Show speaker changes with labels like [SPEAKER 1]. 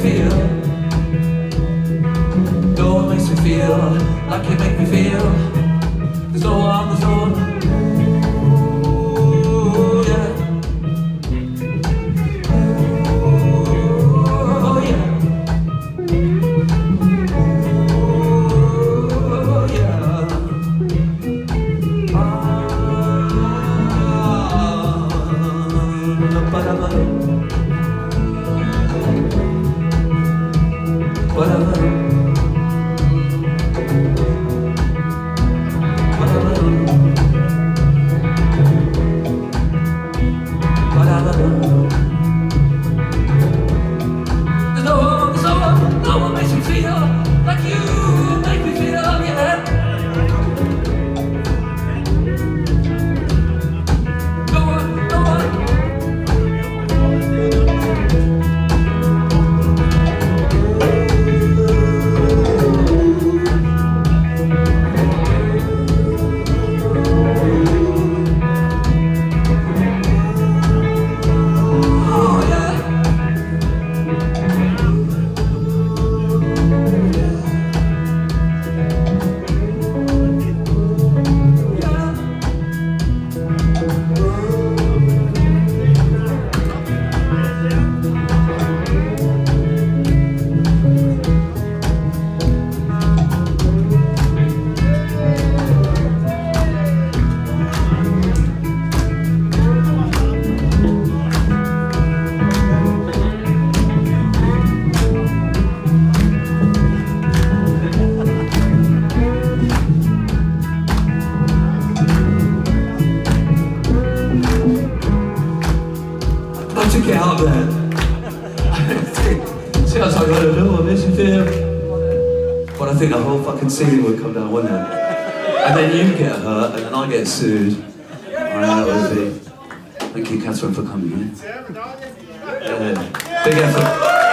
[SPEAKER 1] feel. No one makes me feel like you make me feel. There's no one, there's no one. Ooh, yeah. Oh, yeah. Oh, yeah. No one makes me feel like you make me feel, yeah. No one, no one. To get out there. See, I was like, I don't know what makes you feel. But I think the whole fucking ceiling would come down, wouldn't it? And then you get hurt, and then I get sued. That would be. Thank you, Catherine, for coming in. Big effort.